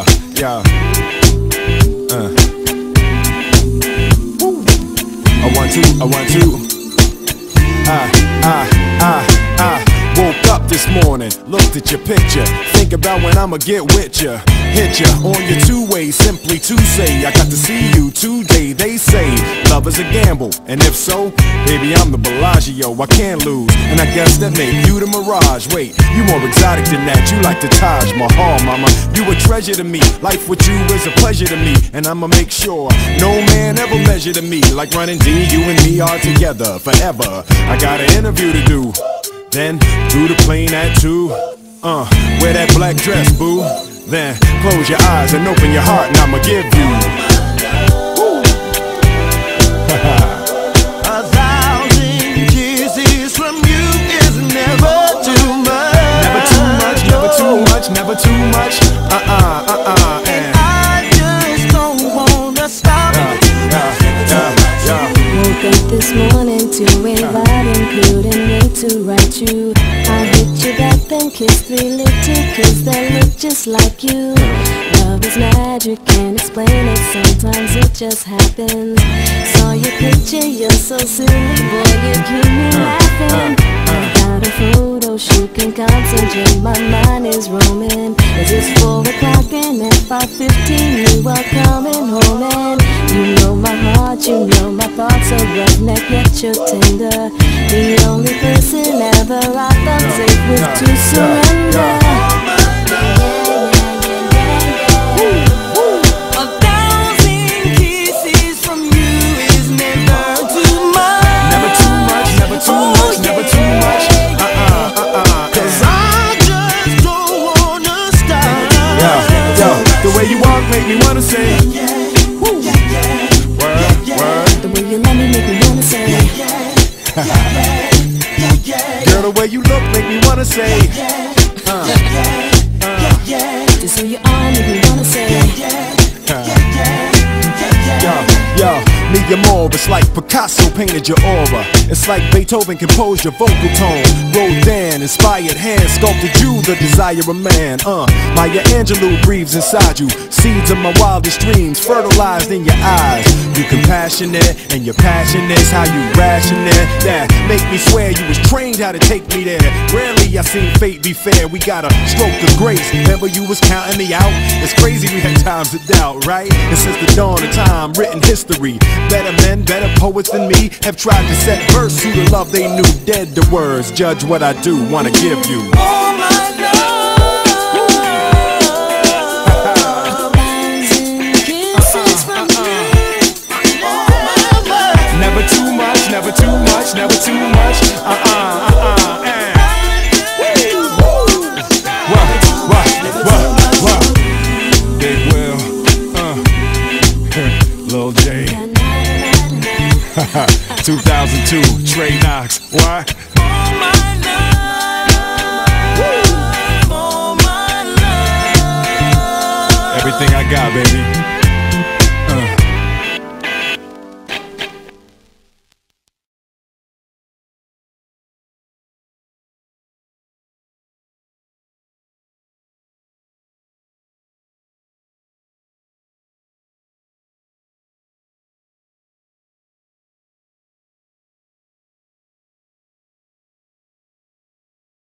yeah. I want to. Woke up this morning, looked at your picture, think about when I'ma get with ya. Hit ya on your two-way, simply to say I got to see you today. They say love is a gamble, and if so, baby, I'm the Bellagio, I can't lose. And I guess that make you the Mirage. Wait, you more exotic than that, you like the Taj Mahal, mama. You a treasure to me, life with you is a pleasure to me. And I'ma make sure no man ever measure to me. Like running D, you and me are together forever. I got an interview to do, then do the plane at 2. Wear that black dress, boo. Then close your eyes and open your heart, and I'ma give you a thousand kisses from you is never too much. Never too much, never too much, never too much. And I just don't wanna stop. Woke up this morning to a vibe and couldn't wait to write you. I hit you back then kissed 3 little kids that look just like you. Love is magic, can't explain it, sometimes it just happens. Saw your picture, you're so silly, boy, you keep me laughing. Got a photo shoot, can concentrate, my mind is roaming. As it's 4 o'clock and at 5:15 you are coming home. And you know my heart, you know my thoughts are redneck yet you're tender. The only person ever I felt safe with to surrender. A thousand kisses from you is never too much. Never too much, never too much, never too much. 'Cause I just don't wanna stop. Yo, the way you walk make me wanna say word. The way you love me make me wanna say Girl, the way you look make me wanna say just who you are make me wanna say Yo, me and more, it's like Picasso painted your aura. It's like Beethoven composed your vocal tone. Rodin inspired hand sculpted you, the desire of man. Maya Angelou breathes inside you. Seeds of my wildest dreams fertilized in your eyes. You compassionate and your passion is how you rationate. That make me swear you was trained how to take me there. Rarely I seen fate be fair. We got a stroke of grace. Remember you was counting me out. It's crazy we had times of doubt, right? And since the dawn of time, written history. Better men, better poets than me have tried to set verse to the love they knew. Dead to words, judge what I do, wanna give you. Oh my love, thousand kisses from you. Never too much, never too much, never too much. What? Big Will, Lil J. 2002, Trey Knox. What? oh my love, oh my love. Everything I got, baby.